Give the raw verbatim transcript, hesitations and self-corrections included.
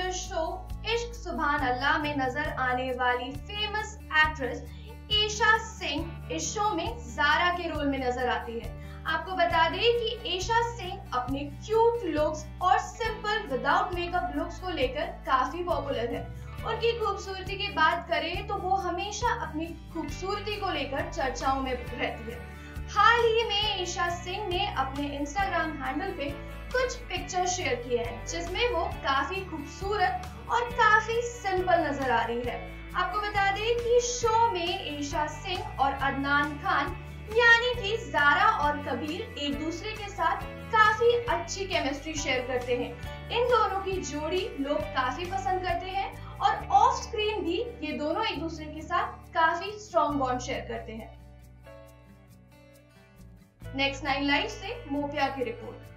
Popular show इश्क सुभान अल्लाह में नजर आने वाली फेमस एक्ट्रेस ईशा सिंह इस शो में ज़ारा के रोल में नजर आती है। आपको बता दें कि ईशा सिंह अपने क्यूट लुक्स और सिंपल विदाउट मेकअप लुक्स को लेकर काफी पॉपुलर है। उनकी खूबसूरती की बात करें तो वो हमेशा अपनी खूबसूरती को लेकर चर्चाओं में रहती है। हाल ही में ईशा सिंह ने अपने इंस्टाग्राम हैंडल पे कुछ पिक्चर शेयर किए हैं जिसमें वो काफी खूबसूरत और काफी सिंपल नजर आ रही है। आपको बता दें कि शो में ईशा सिंह और अदनान खान यानी कि ज़ारा और कबीर एक दूसरे के साथ काफी अच्छी केमिस्ट्री शेयर करते हैं। इन दोनों की जोड़ी लोग काफी पसंद करते हैं और ऑफ स्क्रीन भी ये दोनों एक दूसरे के साथ काफी स्ट्रॉन्ग बॉन्ड शेयर करते हैं। नेक्स्ट नाइन लाइव से मोपिया की रिपोर्ट।